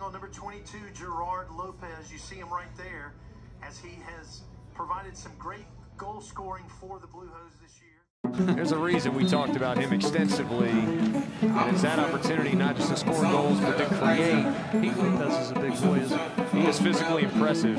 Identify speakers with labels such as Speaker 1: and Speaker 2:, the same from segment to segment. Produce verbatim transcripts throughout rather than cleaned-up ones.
Speaker 1: on number twenty-two, Gerard Lopez. You see him right there as he has provided some great goal scoring for the Blue Hose this year.
Speaker 2: There's a reason we talked about him extensively, and it's that opportunity not just to score goals, but to create. He does is a big boy, isn't he? He is physically impressive.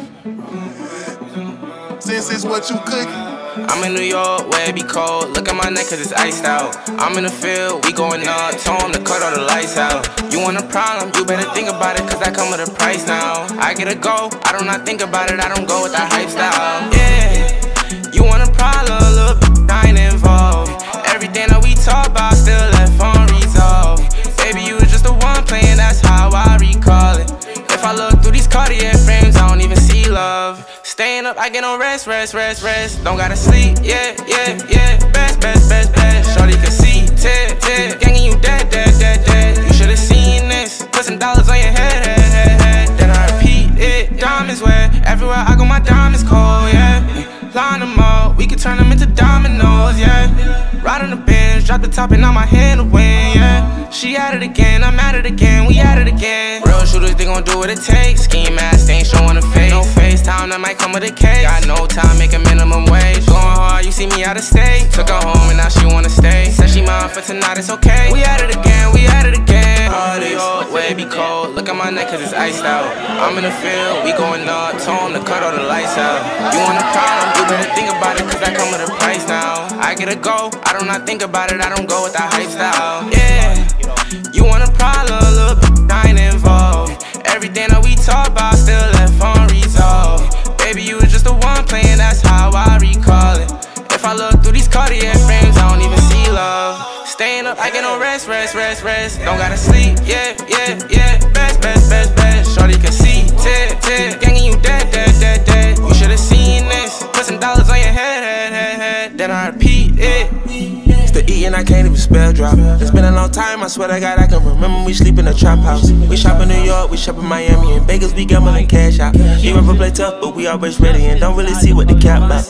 Speaker 3: Since it's what you cook.
Speaker 4: I'm in New York where it be cold. Look at my neck cause it's iced out. I'm in the field, we going up. Told him to cut all the lights out. You want a problem, you better think about it cause I come with a price now. I get a go, I do not think about it, I don't go with that hype style. Yeah, you want a problem, little bitch, I ain't involved. Everything that we talk about still left unresolved. Baby, you was just the one playing, that's how I recall it. If I look through these Cartier frames, I don't even see love. Staying up, I get no rest, rest, rest, rest. Don't gotta sleep, yeah, yeah, yeah. Best, best, best, best. Shorty can see, tip, tip. Gangin' you dead, dead, dead, dead. You should've seen this. Put some dollars on your head, head, head, head. Then I repeat it. Diamonds wet. Everywhere I go, my diamonds cold, yeah. Line them up, we can turn them into dominoes, yeah. Ride on the bench, drop the top and now my hand to win, yeah. She at it again, I'm at it again, we at it again. Real shooters, they gon' do what it takes. Scheme ass, they ain't showing a face. No FaceTime, that might come with a case. Got no time, make a minimum wage. Going hard, you see me out of state. Took her home and now she wanna stay. Said she mine for tonight, it's okay. We at it again, we at it again. All this, where it be cold. Look at my neck cause it's iced out. I'm in the field, we going up. Told him to cut all the lights out. You want a problem, you better think about it cause I come with a price now. I get a go, I do not think about it, I don't go with that hype style. Yeah, you want a problem, little bitch, I ain't involved. Everything that we talk about still left unresolved. Baby, you was just the one playing, that's how I recall it. If I look through these Cartier frames, I don't even see love. Staying up, I get no rest, rest, rest, rest. Don't gotta sleep, yeah, yeah, yeah. Best, best, best, best. Shorty can see, tip, tip. Gangin' you dead, dead, dead, dead. You should've seen this. Put some dollars on your head, head, head, head. Then I repeat it. It's the E and I can't even spell drop. It's been a long time, I swear to God I can remember we sleep in a trap house. We shop in New York, we shop in Miami. In Vegas, we gambling cash out. You ever play tough, but we always ready and don't really see what the cap about.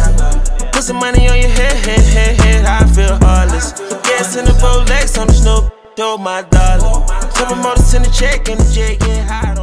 Speaker 4: Put some money on your head, head, head, head, I feel heartless. Gas in the Rolex, on the snow, throw my dollar. Some motors in the check and the jet get hot.